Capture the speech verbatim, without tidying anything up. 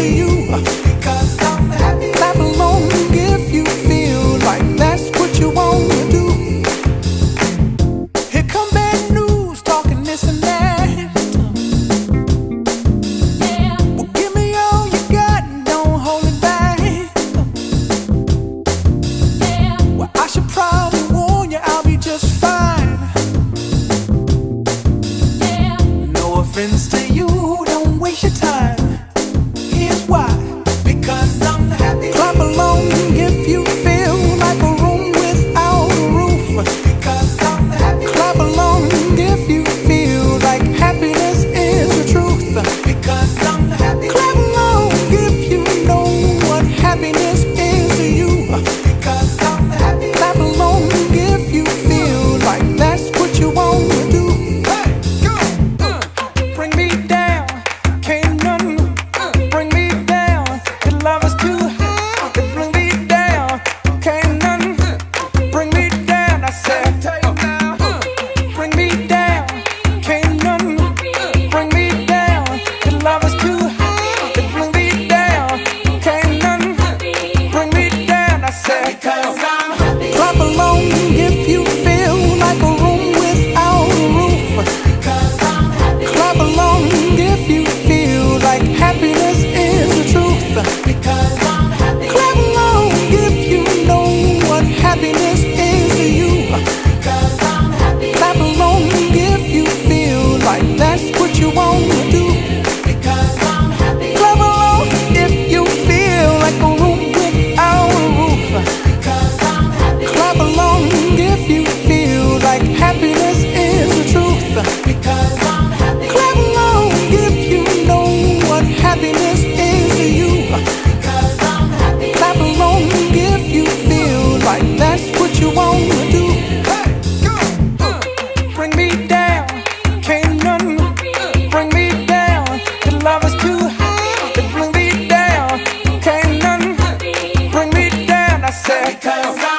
to you. Because I'm happy. Clap along if you feel like that's what you want to do. Here come bad news, talking this and that. Yeah. Well, give me all you got and don't hold it back. Yeah. Well, I should probably warn you, I'll be just fine. Yeah. No offense to you, don't waste your time. Here's why. Because I'm happy. Clap along if you feel like a room without a roof. Because I'm happy. Clap along if you feel like happiness is the truth. Because I'm happy. Clap along if you know what happiness is to you. Because I'm happy. Clap along if you feel like that's what you want to do. Hey, go. Uh, bring me down, can't none bring me down. Your love is too high, to bring me down. Can't none bring me down. I said, bring me down, can't none bring me down. Your love is too high, to bring me down. Can't none bring me down. I said, because I'm happy. Clap along if you feel like a room without a roof. Because I'm happy. Clap along if you feel like happiness is the truth. Because I'm happy. Clap along if you know what happiness is to you. Because I'm happy. Clap along if you feel like that's what you want to do. Because I'm happy. Clap along if you feel like a room without a roof. Because I'm happy. Clap along if you feel like happiness is the truth. Because I'm happy. Clap along if you know what happiness is to you. Because I'm happy. Clap along if you feel like that's what you want to do. Hey, go. Uh, bring me down, can't none bring me down. Your love is too high, to bring me down. Can't none bring me down. I said, because